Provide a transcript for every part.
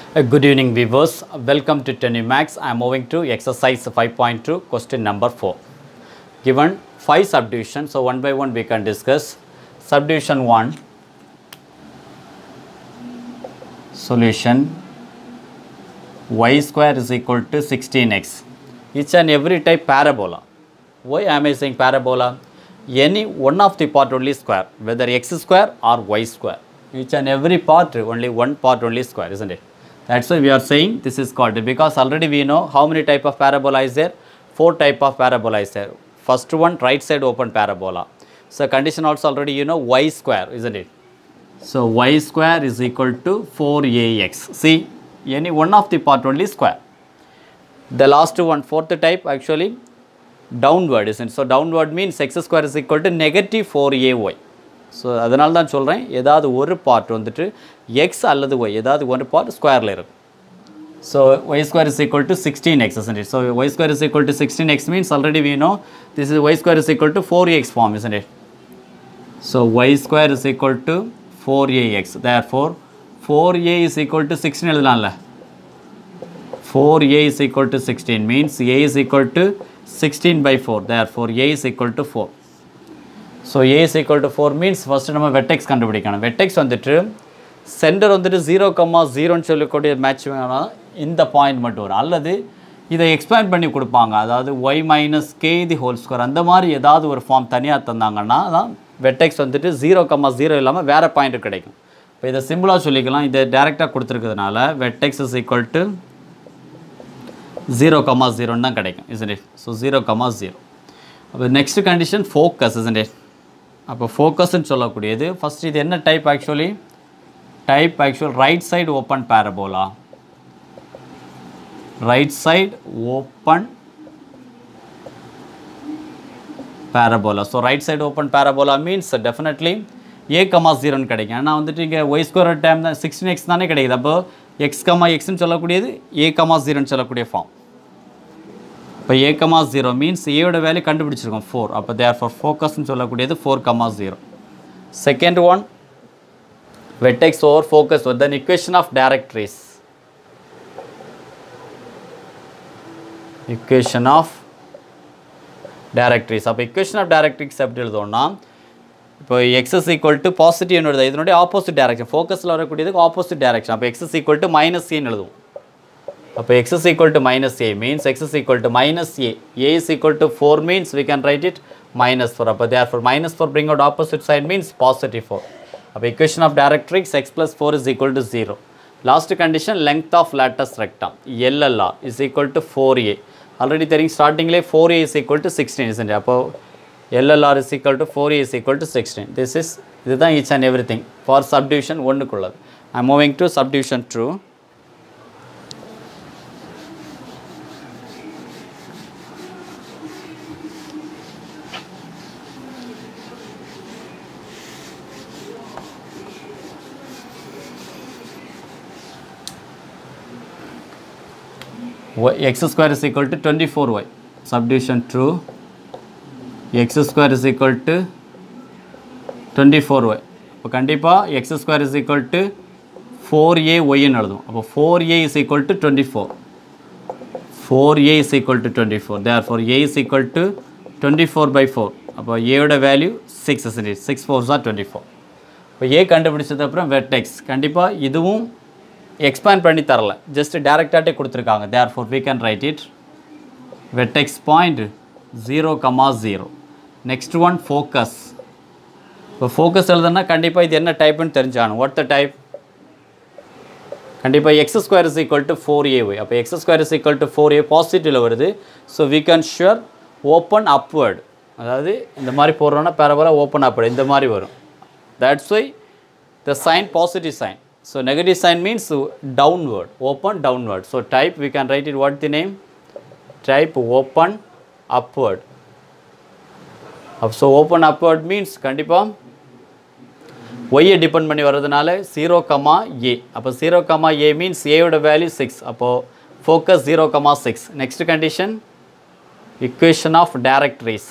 Good evening viewers, welcome to TenUmax. I am moving to exercise 5.2 question number 4. Given 5 subdivisions, so one by one we can discuss. Subdivision 1, solution y square is equal to 16x. Each and every type parabola. Why am I saying parabola? Any one of the part only square, whether x square or y square. Each and every part only one part only square, isn't it? That's why we are saying this is called, because already we know how many type of parabola is there. 4 type of parabola is there. First one, right side open parabola. So condition also already you know y square, isn't it? So y square is equal to 4ax. See, any one of the part only square. The last one, fourth type actually downward, isn't it? So downward means x square is equal to negative 4ay. So அதனால தான் சொல்றேன் ஏதாவது ஒரு part வந்துட்டு x அல்லது y ஏதாவது ஒரு part ஸ்கொயர்ல இருக்கும். So y square is equal to 16x, isn't it? So y square is equal to 16x means already we know this is y square is equal to 4ax form, isn't it? So y square is equal to 4ax. Therefore 4a is equal to 16 எழுதலாம்ல. 4a is equal to 16 means a is equal to 16 by 4. Therefore a is equal to 4. So a is equal to 4 means first நம்ம vertex கண்டுபிடிக்கணும். Vertex வந்துட்டு centre வந்துட்டு 0,0 ன்னு சொல்லக்கூடிய match வேணாம் இந்த point மட்டும் வரும். அல்லது இதை எக்ஸ்பேண்ட் பண்ணி கொடுப்பாங்க. அதாவது y minus k the whole square அந்த மாதிரி ஏதாவது ஒரு ஃபார்ம் தனியாக தந்தாங்கன்னா தான் vertex வந்துட்டு 0,0 இல்லாமல் வேறு பாயிண்ட் கிடைக்கும். இப்போ இதை சிம்பிளாக சொல்லிக்கலாம். இதை டேரெக்டாக கொடுத்துருக்கிறதுனால vertex is equal to 0,0 தான் கிடைக்கும், isn't it? So 0,0. அப்போ next condition focus, isn't it? அப்போ ஃபோக்கஸ்ன்னு சொல்லக்கூடியது ஃபஸ்ட் இது என்ன type actually right side open parabola. Right side open parabola. So right side open parabola means definitely a,0ன்னு கிடைக்கும். ஆனால் வந்துட்டு இங்கே ஒய் ஸ்கொயர் டைம் தான் 16x தானே கிடைக்குது. அப்போ x,xன்னு சொல்லக்கூடியது a,0ன்னு சொல்லக்கூடிய ஃபார்ம். இப்போ a,0 மீன்ஸ் ஏயோட வேல்யூ கண்டுபிடிச்சிருக்கோம் 4. அப்போ தேர்ஃபார் ஃபோக்கஸ்ன்னு சொல்லக்கூடியது 4,0. Second one vertex over focus with then equation of directrix. Equation of directrix. அப்போ இக்குவேஷன் ஆஃப் டைரக்ட்ரிஸ் எப்படி எழுதோம்னா இப்போ x is equal to positive எழுதும். இதனுடைய ஆப்போசிட் டைரக்ஷன் ஃபோக்கஸில் வரக்கூடியதுக்கு ஆப்போசிட் டைரக்ஷன். அப்போ x is equal to minus a எழுதுவோம். அப்போ x is equal to minus a means x is equal to minus a. a is equal to 4 means we can write it minus 4. அப்போ therefore minus 4 bring out opposite side means positive 4. அப்போ equation of directrix x plus 4 is equal to 0. Last condition length of lattice rectum LLR is equal to 4a. Already தெரியும் ஸ்டார்டிங்லேயே 4a is equal to 16, isn't it? அப்போ LLR is equal to 4a is equal to 16. இதுதான் each and everything for subdivision 1க்குள்ளது. I am moving to subdivision 2. x square is equal to 24y. Subdivision 2, x square is equal to 24y. இப்போ கண்டிப்பாக x square is equal to 4ay ன்னு எழுதும். அப்போ 4a is equal to 24. 4a is equal to 24. Therefore a is equal to 24 by 4. அப்போ a ஓட value 6, isn't it? 6 4s are 24. இப்போ a கண்டுபிடிச்சது அப்புறம் வெர்டெக்ஸ் கண்டிப்பாக இதுவும் expand பண்ணி தரல, just டைரக்டாட்டே கொடுத்துருக்காங்க. therefore we can write it vertex point 0,0. next one focus. இப்போ ஃபோக்கஸ் எழுதுனா கண்டிப்பாக இது என்ன டைப்னு தெரிஞ்சாகணும். what the type? கண்டிப்பாக x square is equal to 4ay. அப்போ x square is equal to 4a பாசிட்டிவில் வருது. so we can sure open upward. அதாவது இந்த மாதிரி போடுறோன்னா பேரபோலா ஓப்பன் upward இந்த மாதிரி வரும். that's why the sign positive sign. So negative sign means downward, open downward. So type we can write it what the name? Type open upward. So open upward means கண்டிப்பா y depend பண்ணி வரதுனால 0,a. அப்போ 0,a means a ஓட value 6. அப்போ focus 0,6. Next condition equation of directrix.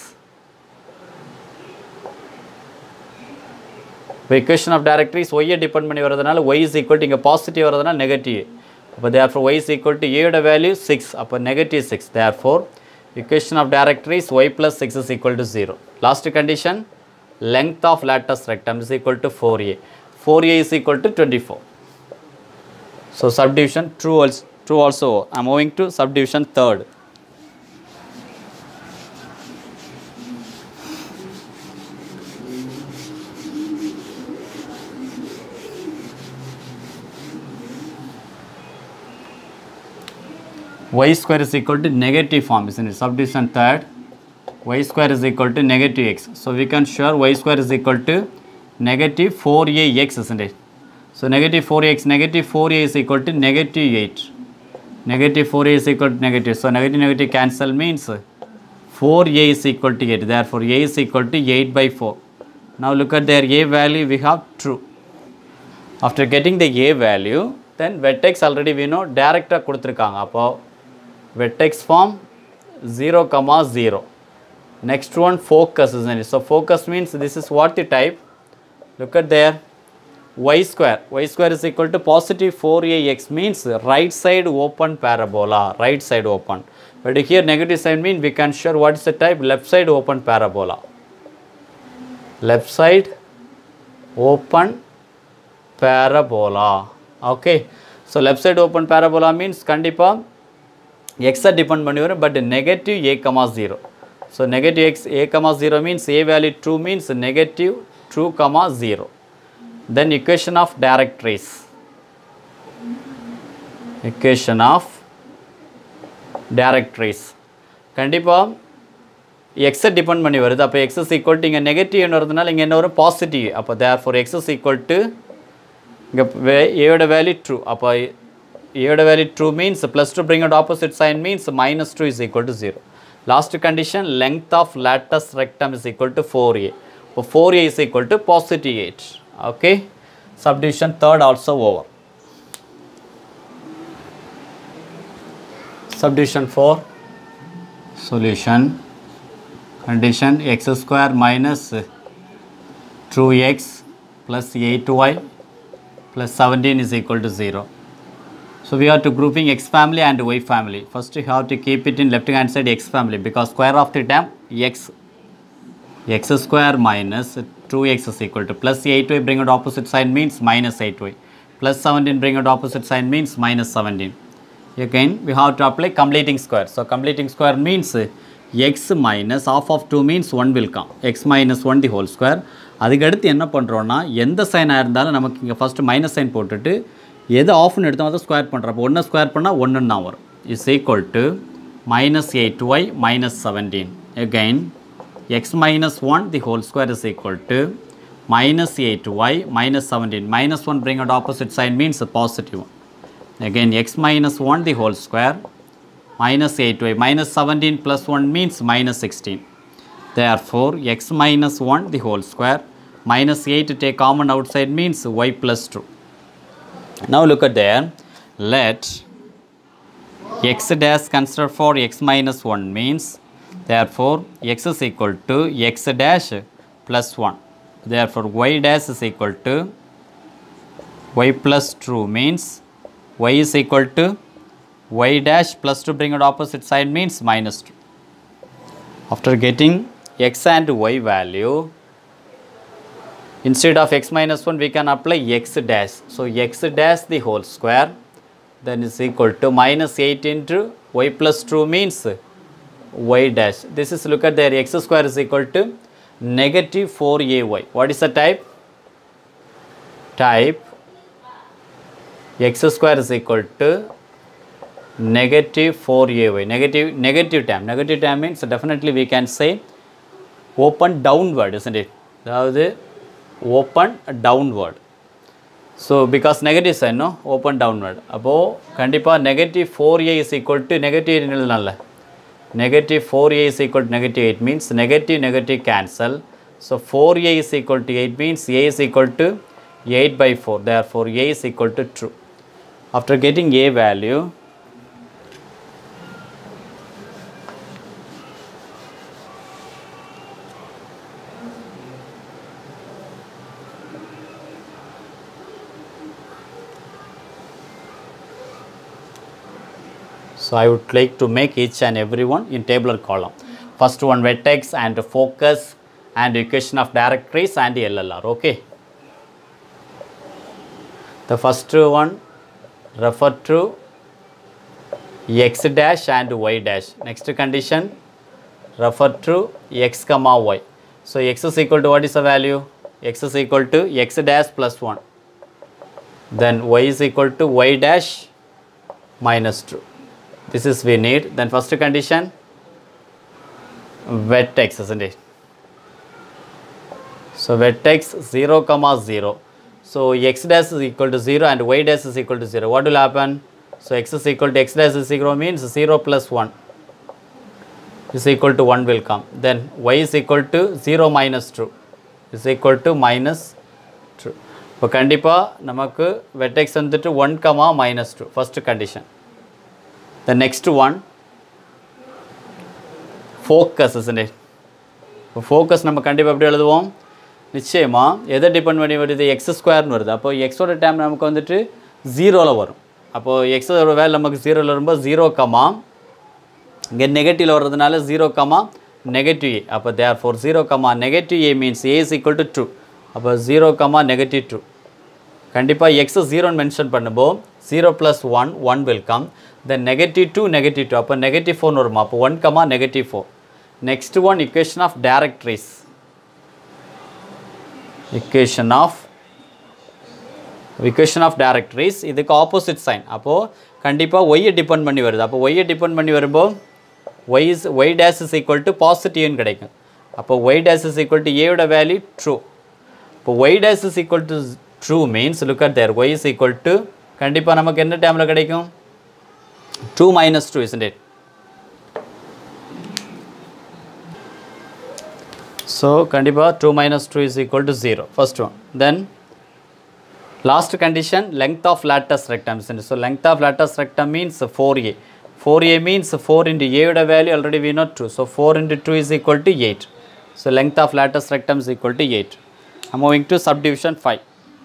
இப்போ equation of directrix y depend பண்ணி வரதுனால y is equal to இங்கே பாசிட்டிவ் வரதுனால negative. But therefore y is equal to a value 6, upon negative 6. Therefore, equation of directory is y plus 6 is equal to 0. Last condition, length of latus rectum is equal to 4a. 4a is equal to 24. So subdivision true also. I am moving to subdivision third. Y square is equal to negative form, isn't it? Subdivision third, y square is equal to negative x. So we can show y square is equal to negative 4ax, isn't it? So negative 4ax, negative 4a is equal to negative 8. Negative 4a is equal to negative. So negative negative cancel means 4a is equal to 8. Therefore a is equal to 8 by 4. Now look at their a value, we have true. After getting the a value, then vertex already we know director kuduthirukanga. Appo vertex form 0, 0. Next one focus, isn't it? So focus means this is what the type. Look at there, y square. Y square is equal to positive 4ax means right side open parabola, right side open. But here negative sign means we can show what is the type, left side open parabola. Left side open parabola. Okay. So left side open parabola means kandipa x depend பண்ணி வரும், but negative a comma 0. So negative x a comma 0 means a value true means negative 2 comma 0. Then equation of directories. Equation of directories. கண்டிப்பா x depend பண்ணி வருது. அப்போ x is equal to இங்க negative என்னறதுனால இங்க என்ன வரும் positive. அப்போ therefore x is equal to இங்க a ஓட value true. அப்போ a ஓட value true means plus 2 bring out opposite sign means minus 2 is equal to 0. Last condition, length of latus rectum is equal to 4a. So 4a is equal to positive 8. Okay. Subdivision third also over. Subdivision 4. Solution. Condition x square minus 2x plus 8y plus 17 is equal to 0. So we are to grouping x family and y family. First you have to keep it in left hand side x family, because square of the term x square minus 2x is equal to plus 8y bring out opposite sign means minus 8y, plus 17 bring out opposite sign means minus 17. Again we have to apply completing square. So completing square means x minus half of 2 means 1 will come, x minus 1 the whole square. அதுக்கு அடுத்து என்ன பண்ணுறோன்னா எந்த சைனாக இருந்தாலும் நமக்கு இங்கே first minus sign போட்டுட்டு எது ஆஃப்னு எடுத்தோம் அதை ஸ்கொயர் பண்ணுறோம். அப்போ 1 ஸ்கொயர் பண்ணால் 1 தான் வரும். Is equal to minus 8y minus 17. Again x minus 1 the whole square is equal to minus 8y minus 17. Minus 1 bring out opposite sign means a positive one. Again x minus 1 the whole square minus 8y minus 17 plus 1 means minus 16. Therefore x minus 1 the whole square minus 8 take common outside means y plus 2. Now look at there, let x dash consider for x minus 1 means therefore x is equal to x dash plus 1. Therefore y dash is equal to y plus 2 means y is equal to y dash plus 2 bring out opposite side means minus 2. After getting x and y value, instead of x minus 1 we can apply x dash. So x dash the whole square then is equal to minus 8 into y plus 2 means y dash. This is, look at there, x square is equal to negative 4ay. What is the type? Type x square is equal to negative 4ay. Negative term. Negative term means definitely we can say open downward, isn't it? That is open downward. So because negative sign, no, open downward. Appo kandipa negative 4a is equal to negative nalla. Negative 4a is equal to negative 8 means negative cancel. So 4a is equal to 8 means a is equal to 8 by 4. Therefore a is equal to true. After getting a value, So I would like to make each and every one in tabular column. First one vertex and focus and equation of directories and LLR. Okay. The first one refer to x dash and y dash. Next condition refer to x comma y. So x is equal to, what is the value? X is equal to x dash plus 1. Then y is equal to y dash minus 2. This is we need. Then first condition vertex, isn't it? So vertex 0 comma 0. So x dash is equal to 0 and y dash is equal to 0. What will happen? So x is equal to x dash is 0 means 0 plus 1 is equal to 1 will come. Then y is equal to 0 minus 2 is equal to minus 2. இப்போ கண்டிப்பாக நமக்கு vertex வந்துட்டு 1 comma minus 2 first condition. The next one focus, isn't it? Focus நம்ம கண்டிப்பாக எப்படி எழுதுவோம்? நிச்சயமாக எதை டிபெண்ட் பண்ணி வருது? எக்ஸ் ஸ்கொயர்னு வருது. அப்போ எக்ஸோட டைம் நமக்கு வந்துட்டு 0ல் வரும். அப்போது எக்ஸோட வேல்யூ நமக்கு 0ல் வரும்போது 0 கமா இங்கே நெகட்டிவில் வர்றதுனால 0 கமா நெகட்டிவ் ஏ. அப்போ therefore 0 comma negative A means A is equal to 2. அப்போ 0 கமா நெகட்டிவ் 2. கண்டிப்பாக எக்ஸ் 0ன்னு மென்ஷன் பண்ணும்போது 0 + 1 1 will come. Then negative 2 negative 2. அப்போ நெகட்டிவ் 4 வருமா? அப்போ 1 comma negative 4. Next one equation of directories. equation of directories இதுக்கு opposite sign. அப்போது கண்டிப்பாக ஒய்யை டிபெண்ட் பண்ணி வருது. அப்போ ஒய்யை டிபெண்ட் பண்ணி வரும்போது y dash is equal to பாசிட்டிவ்னு கிடைக்கும். அப்போ y dash is equal to a யோட வேல்யூ ட்ரூ. இப்போ y dash is equal to true means look at there, y is equal to கண்டிப்பாக நமக்கு என்ன டேர்மில் கிடைக்கும்? 2 minus 2, isn't it? So கண்டிப்பாக 2 minus 2 is equal to 0. First one. Then last condition length of lattice rectum, isn't it? So length of lattice rectum means 4a. 4a means 4 into a யோட value already we know 2. So 4 into 2 is equal to 8. So length of lattice rectum is equal to 8. I'm moving to subdivision 5.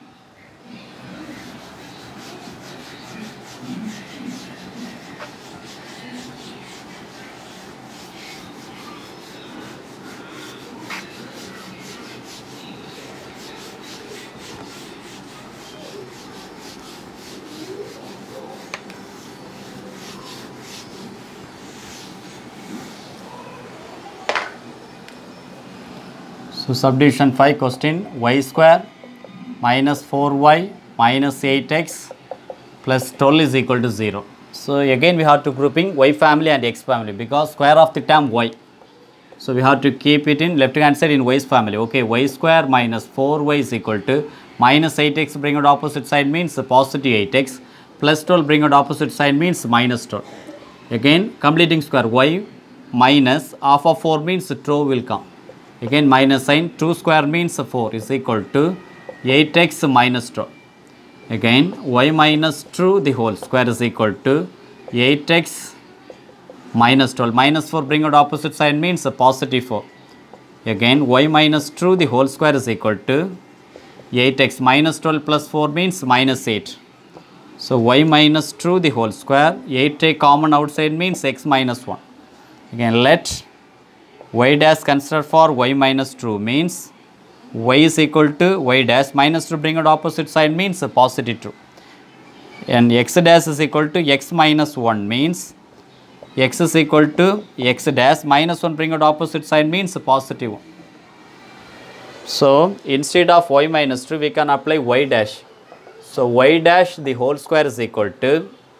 So subdivision 5 question, y square minus 4y minus 8x plus 12 is equal to 0. So again we have to grouping y family and x family because square of the term y. So we have to keep it in left hand side in y's family. Okay, y square minus 4y is equal to minus 8x bring out opposite side means positive 8x plus 12 bring out opposite side means minus 12. Again completing square y minus half of 4 means 12 will come. Again minus sign, 2 square means 4 is equal to 8x minus 12. Again y minus 2 the whole square is equal to 8x minus 12. Minus 4 bring out opposite side means positive 4. Again y minus 2 the whole square is equal to 8x minus 12 plus 4 means minus 8. So y minus 2 the whole square, 8 take common outside means x minus 1. Again let y dash consider for y minus 2 means y is equal to y dash minus 2 bring out opposite side means positive 2. And x dash is equal to x minus 1 means x is equal to x dash minus 1 bring out opposite side means positive 1. So instead of y minus 2 we can apply y dash. So y dash the whole square is equal to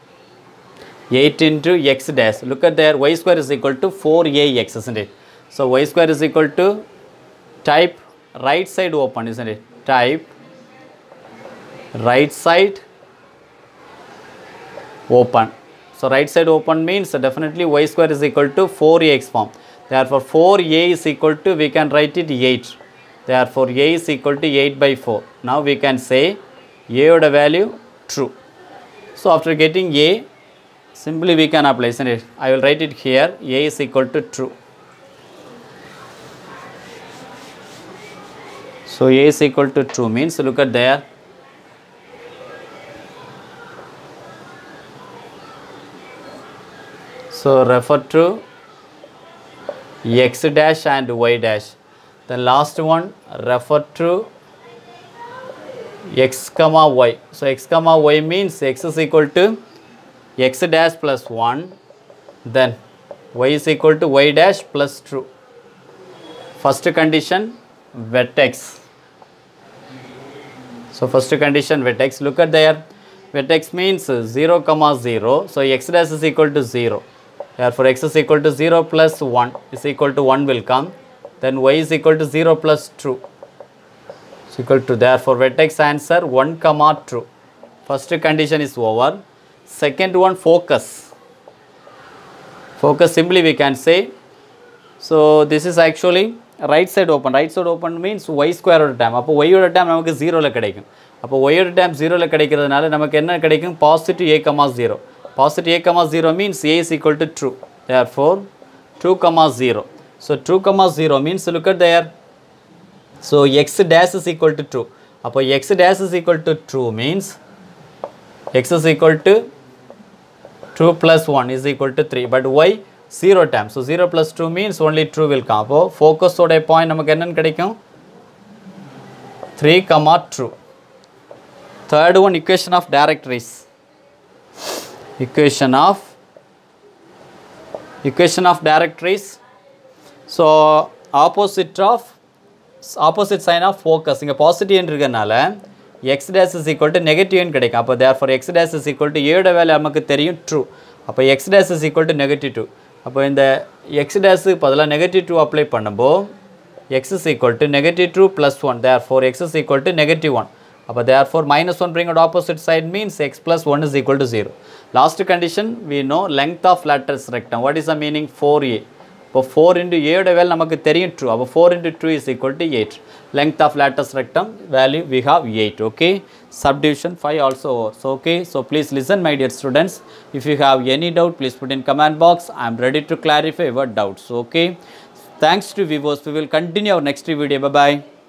8 into x dash. Look at there, y square is equal to 4ax, isn't it? So y square is equal to type right side open, isn't it? Type right side open. So right side open means definitely y square is equal to 4ax form. Therefore 4a is equal to, we can write it 8. Therefore a is equal to 8 by 4. Now we can say a oda value true. So after getting a, simply we can apply, isn't it? I will write it here, a is equal to true. So a is equal to true means look at there, So refer to x dash and y dash. The last one refer to x comma y. So x comma y means x is equal to x dash plus 1, then y is equal to y dash plus true. First condition vertex. So first condition vertex, look at there, vertex means 0 comma 0, so x dash is equal to 0, therefore x is equal to 0 plus 1 is equal to 1 will come, then y is equal to 0 plus true is equal to, therefore vertex answer 1 comma true. First condition is over. Second one, focus. Focus simply we can say, so this is actually right side open. Right side open means y square oda term. அப்போ y oda term நமக்கு 0 ல கிடைக்கும். அப்போ y oda term 0 ல கிடைக்கிறதுனால நமக்கு என்ன கிடைக்கும்? positive a comma 0. Positive a comma 0 means a is equal to true. Therefore 2 comma 0. So 2 comma 0 means, look at there. So x dash is equal to 2. அப்போ x dash is equal to 2 means x is equal to 2 plus 1 is equal to 3. But y 0 term. So 0 plus 2 means only true will come. அப்போ focus ஓட point நமக்கு என்னன்னு கிடைக்கும்? 3 comma true. Third one, equation of directories. Equation of directories. So opposite sign of focus. இங்க positive என்றுகிறனால x dash is equal to negative என்று கிடைக்கும். அப்போ therefore x dash is equal to a யோட value நமக்கு தெரியும் true. அப்போ x dash is equal to negative 2. அப்போ இந்த x dash பதிலா negative 2 அப்ளை பண்ணும்போது x is equal to negative 2 plus 1. Therefore x is equal to negative 1. அப்போ therefore minus 1 bring out opposite side means x plus 1 is equal to 0. Last condition, we know length of lattice rectum. What is the meaning? 4a. இப்போ 4 into a யோட value நமக்கு தெரியும் true. அப்போ 4 into 2 is equal to 8. Length of lattice rectum value we have 8. Okay. Subdivision 5 also over. So okay. So please listen, my dear students. If you have any doubt, please put in comment box. I am ready to clarify your doubts. Okay. Thanks to viewers. We will continue our next video. Bye bye.